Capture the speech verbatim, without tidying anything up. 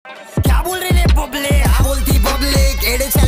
क्या बोल रहे ने बबले, हाँ बोलती पब्लिक एड़े